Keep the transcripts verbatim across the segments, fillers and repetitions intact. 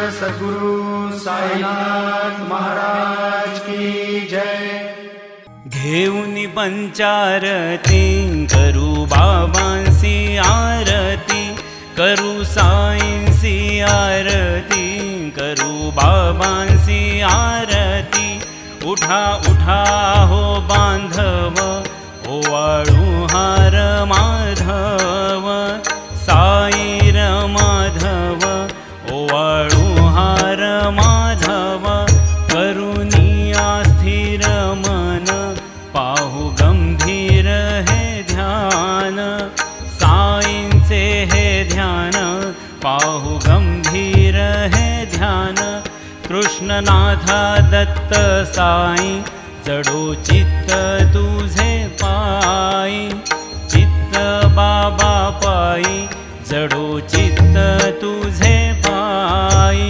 सद्गुरु साईनाथ महाराज की जय। घेऊनी पंचारती करू बाबांसी आरती, करू साईंसी आरती, करू बाबांसी आरती। उठा उठा हो बांधव, ओवाळू हार माधव, साईर माधव, ओवाळू हार माधव। करुनिया स्थिर मन, पाहू गंभीर हे ध्यान, साईंचे हे ध्यान, पाहू गंभीर हे ध्यान। कृष्णनाथा दत्त साई, जडो चित्त तुझे पाई, चित्त बाबा पाई, जडो चित्त तुझे पाई।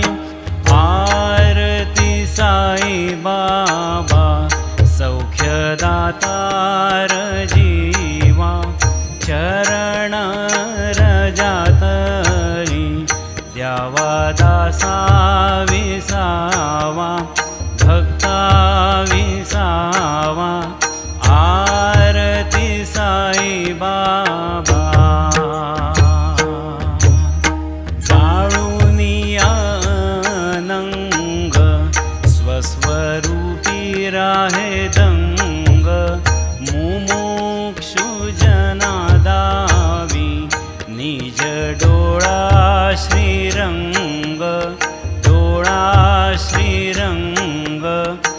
आरती साई बाबा, सौख्यदातार जीवा, चरण रजातरी, द्यावा दासा विसावा, भक्ता विसावा। आरती साई बाबा, जाळूनिया नंग, स्वस्वरूपी राहे दंग। मुमुक्षु जना दावी, निज डोळा श्रीरंग, डोळा श्रीरंग।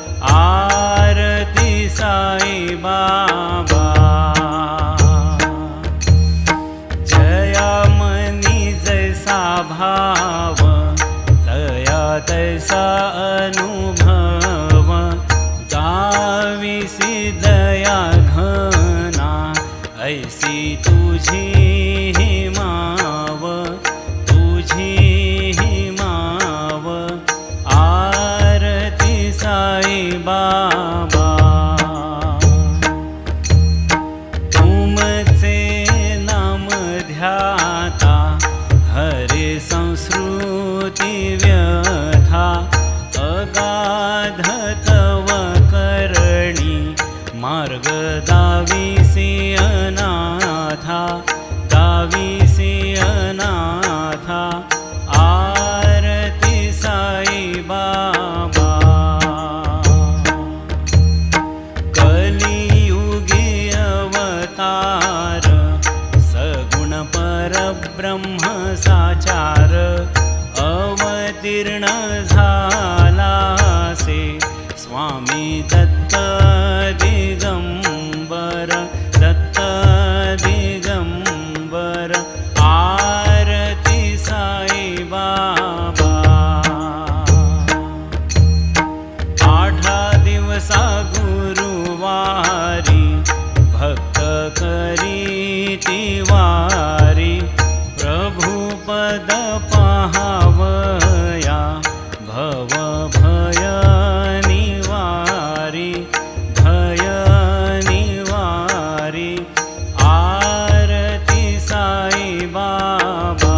आरती साई बाबा, जया मनी जैसा भाव, दया तैसा अनुभव। गाविसी दया घना, ऐसी तुझी ही माव, तुझी ही माव। आरती साई बाबा, तुमचे नाम ध्याता, हरे संस्कृती व्यथा। अगाध तव करणी, मार्ग दाविसी अनाथा, दाविसी अनाथा। आरती साई बाबा, कलियुगी अवतार, सगुण परब्रह्म साचार। अवतीर्ण झालासे, स्वामी दत्त दिगंबर, दत्त दिगंबर। आरती साई बाबा, आठा दिवसा गुरुवारी, भक्त करीती वारी। प्रभु पद पाहावया, भव भय निवारी, भय निवारी। आरती साई बाबा,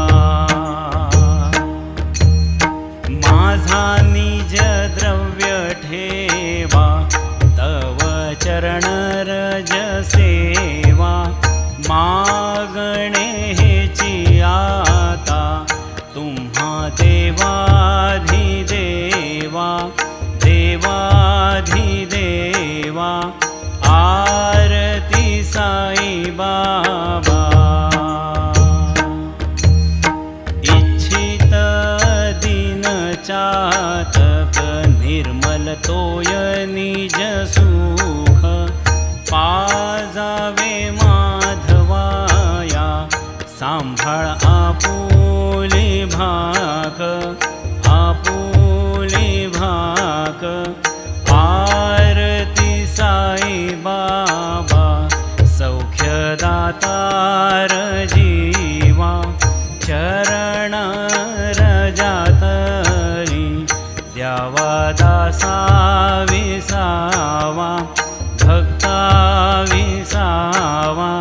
माझा निज द्रव्य ठेवा, तव चरण रज सेवा। मागणे हेची आता, तुम्हा देवाधिदेवा, देवाधिदेवा। आरती साई बाबा, इच्छित दिन चातक, निर्मल तोय निज सुख। पाजावे माधवाया, सांभाळ आपुली भाक, आपुली भाक। आरती साई बाबा, सौख्यदातार जीवा, चरण रजातरी, द्यावा दासा विसावा, भक्ता विसावा।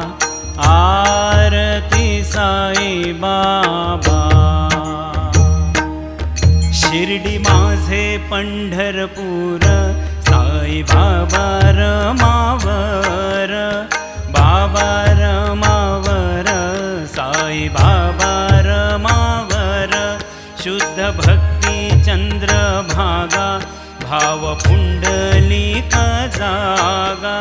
आरती साई बाबा, शिर्डी माझे पंढरपूर, साई बाबा रमावर, बाबा रमावर, साई बाबा रमावर। शुद्ध भक्ती चंद्रभागा, भाव पुंडलिक जागा,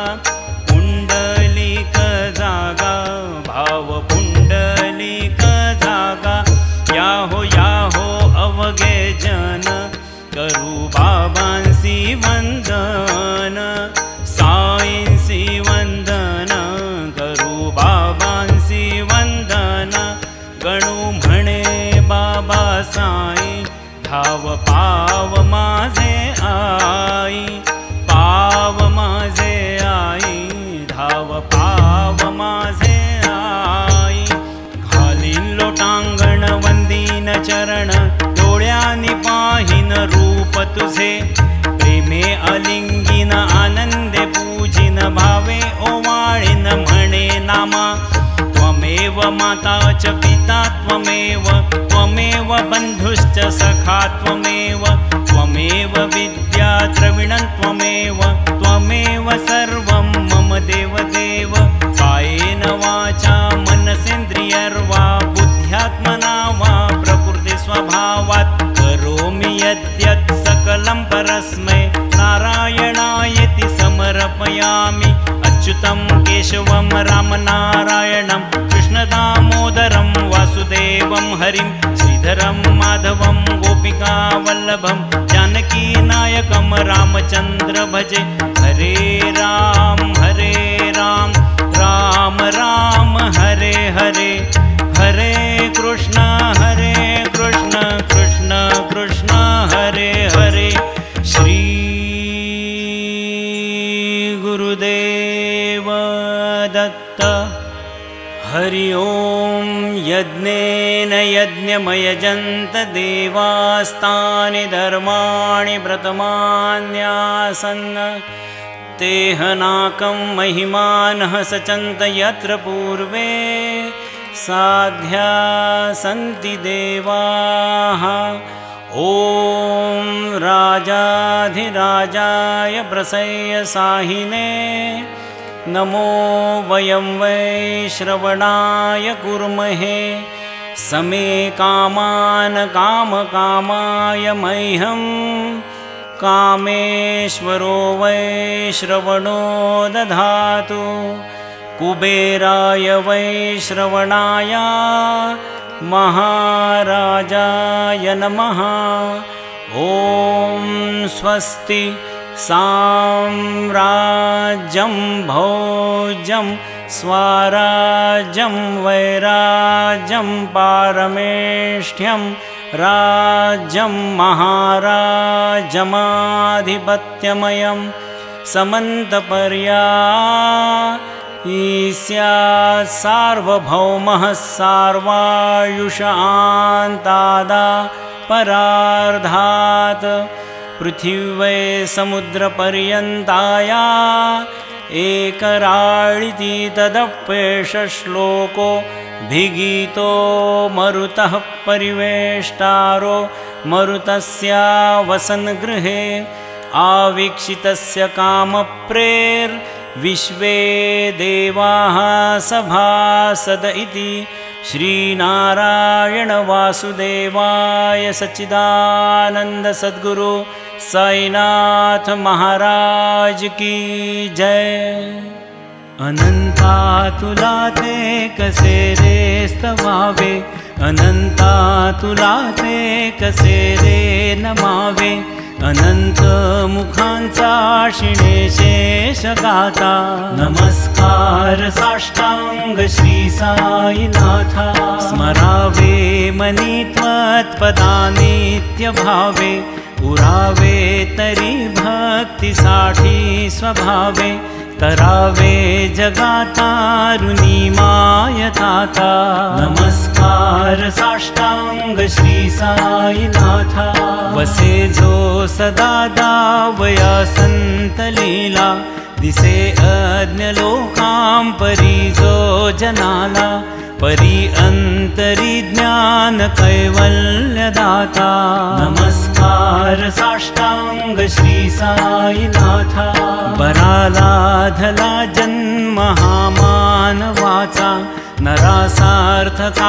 पुंडलिक जागा, भाव पुंडलिक जागा। याहो याहो अवघे जन, करू बाबांसी वंदन, साईंसी वंदन, करू बाबांसी वंदन। गणू म्हणे बाबा साई, धाव पाव माझे आई, पाव माझे आई, धाव पाव माझे आई। घालीन लोटांगण वंदीन चरण, डोळ्यानी पाहिन रूप तुझे। प्रेमे अलिंगिन आनंदे पूजिन, भावे ओवाळीन म्हणे नामा। त्वमेव माता च पिता त्वमेव, त्वमेव बन्धुश्च सखा त्वमेव, त्वमेव विद्या द्रविणं त्वमेव, त्वमेव सर्वं मम देव देव। कायेन वाचा मनसेन्द्रियर्वा, बुद्ध्यात्मना वा प्रकृति स्वभावात्। करोमि यद्यत् सकलं परस्मै, नारायणायेति समर्पयामि। अच्युतं केशवं रामनारायणं, कृष्णदामोदरं वासुदेवं हरिं। श्रीधरं माधवं गोपिकावल्लभं, जानकीनायकं रामचन्द्र भजे। हरे राम हरे राम, राम राम हरे हरे, हरे कृष्ण हरे कृष्ण, कृष्ण कृष्ण हरे हरे। श्री गुरुदेव दत्त। हरि ओम। यज्ञेन यज्ञमयजन्त देवास्तानि धर्माणि व्रतमान्यासन्, तेहनाकं महिमानः सचन्त यत्र पूर्वे साध्या सन्ति देवाः। ॐ राजाधिराजाय प्रसय्य साहिने, नमो वयं वै श्रवणाय कुर्महे। समे कामान् कामकामाय मह्यं, कामेश्वरो वै श्रवणो दधातु। कुबेराय वै श्रवणाय महाराजाय नमः। ॐ स्वस्ति साम्राज्यं भोज्यं स्वराज्यं वैराज्यं पारमेष्ठ्यं राज्यं महाराजमाधिपत्यमयं समन्तपर्या ईस्यात् सार्वभौमः सार्वायुषान्तादा परार्धात्। पृथिव्यै समुद्रपर्यन्ताया एकराळिति तदप्येष श्लोको भिगीतो मरुतः परिवेष्टारो मरुतस्य वसनगृहे आवीक्षितस्य कामप्रेर्विश्वे देवाः सभासद इति। श्रीनारायण वासुदेवाय सच्चिदानंद सद्गुरु साईनाथ महाराज की जय। अनंता तुला ते कसे रे स्तवावे, अनंता तुला ते कसे रे नमावे। अनंत मुखांचा शिणे शेष गाता, नमस्कार साष्टांग श्री साईनाथा। स्मरावे मनी त्वत्पदा नित्य भावे, पुरावे तरी भक्तीसाठी स्वभावे। तरावे जगातारुणी मायताता, नमस्कार साष्टांग श्री साईनाथा। वसे जो सदा दावया संत लीला, दिसे अज्ञ लोकां परी जो जनाला। परी अंतरी ज्ञान कैवल्य दाता, नमस्कार नमस्कार साष्टांग श्री साईनाथा। बरालाधला जन्म हा मानवाचा, नरासार्थका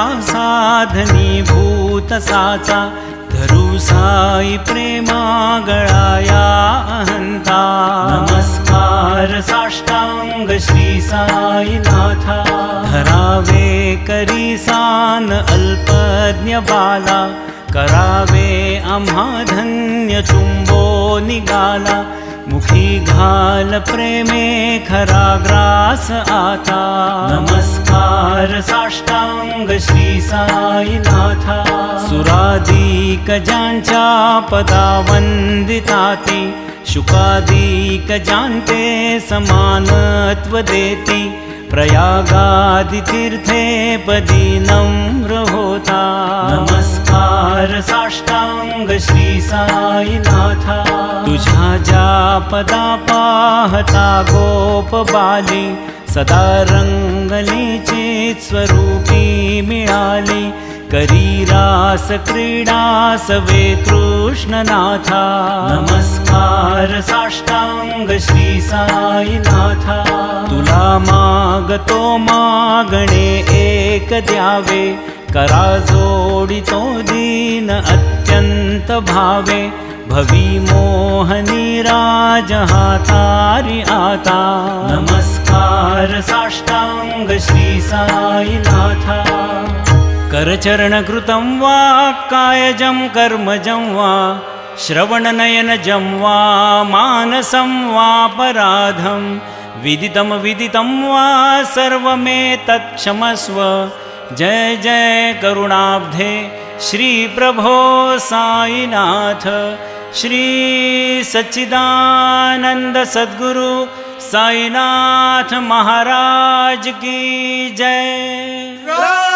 साधनीभूत साचा। धरू साई प्रेमा गळाया अहंता, नमस्कार साष्टांग श्री साईनाथा। धरावे करी सान अल्पज्ञ बाला, करावे आम्हा धन्य चुंबो निगाला। मुखी घाल प्रेमे खरा ग्रास आता, नमस्कार साष्टांग श्री साईनाथा। सुरादिक ज्यांच्या पदा वंदिताती, शुकादिक ज्यांते समानत्व देती। प्रयागादि तीर्थे पदी नम्र होता, नमस्कार साष्टांग श्री साईनाथा। तुझ्या ज्या पदा पाहता गोप बाली, सदा रंगली चित स्वरूपी मिळाली। करी रास क्रीडा सवे कृष्णनाथा, नमस्कार साष्टांग श्री साईनाथा। तुला मागतो मागणे एक द्यावे, करा जोडितो दीन अत्यंत भावे। भवी मोहनी राज हातारी आता, नमस्कार साष्टांग श्री साईनाथा। करचरणकृतं वा कायजं कर्मजं वा, श्रवणनयनजं वा मानसं वापराधं। विदितं विदितं वा सर्वमेतत् क्षमस्व। जय जय करुणाब्धे श्री प्रभो साईनाथ। श्री सच्चिदानंद सद्गुरु साईनाथ महाराज की जय।